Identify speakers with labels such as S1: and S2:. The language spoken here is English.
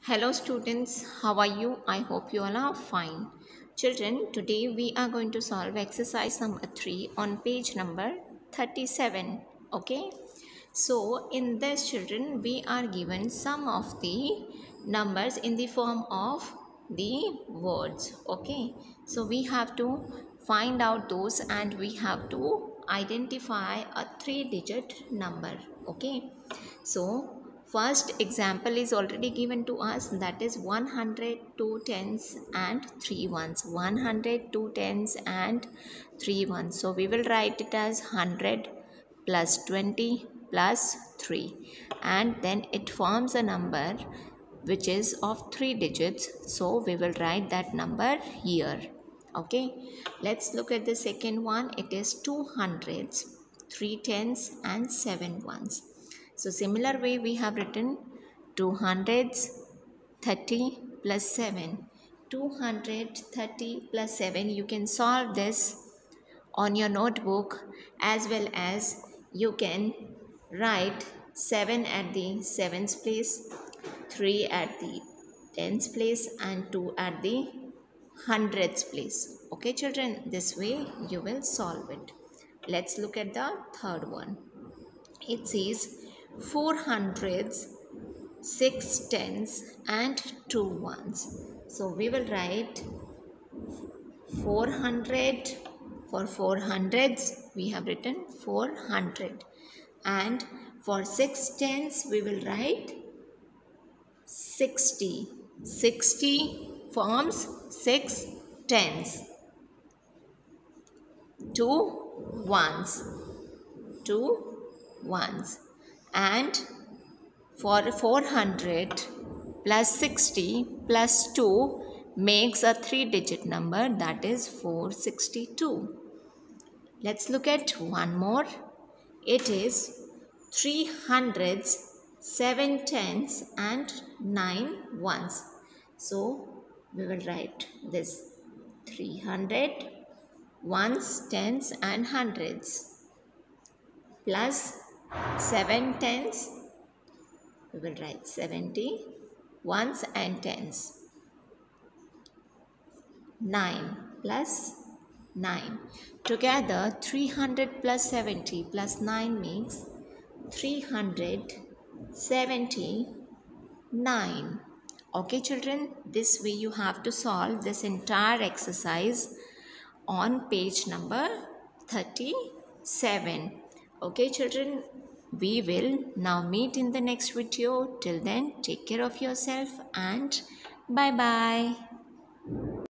S1: Hello students, how are you? I hope you all are fine. Children, today we are going to solve exercise number 3 on page number 37. Okay. So in this, children, we are given some of the numbers in the form of the words. Okay. So we have to find out those and we have to identify a 3-digit number. Okay. So first example is already given to us, that is 100, 2 tens and 3 ones. 100, 2 tens and 3 ones. So we will write it as 100 plus 20 plus 3, and then it forms a number which is of 3 digits. So we will write that number here. Okay, let's look at the second one. It is 2 hundreds, 3 tens and 7 ones. So similar way we have written 200s 30 plus 7. 230 plus 7. You can solve this on your notebook, as well as you can write 7 at the 7th place, 3 at the 10th place and 2 at the 100th place. Okay children, this way you will solve it. Let's look at the third one. It says 4 hundreds, 6 tens and 2 ones. So we will write 400. For 400s we have written 400, and for 6 tens we will write 60. 60 forms 6 tens. 2 ones. 2 ones. And for 400 plus 60 plus 2 makes a 3-digit number, that is 462. Let's look at one more. It is 3 hundreds, 7 tens and 9 ones. So we will write this 300 ones, tens and hundreds plus 7 tens. We will write 70 ones and tens. 9 plus 9. Together 300 plus 70 plus 9 makes 379. Okay children, this way you have to solve this entire exercise on page number 37. Okay children, we will now meet in the next video. Till then, take care of yourself and bye bye.